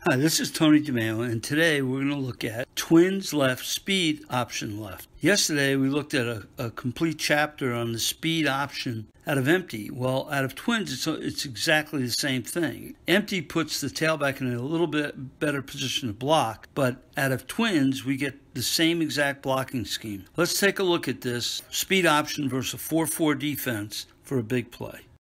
Hi, this is Tony DeMeo, and today we're going to look at twins left, speed option left. Yesterday we looked at a complete chapter on the speed option out of empty. Well, out of twins, it's exactly the same thing. Empty puts the tailback in a little bit better position to block, but out of twins, we get the same exact blocking scheme. Let's take a look at this speed option versus a 4-4 defense for a big play.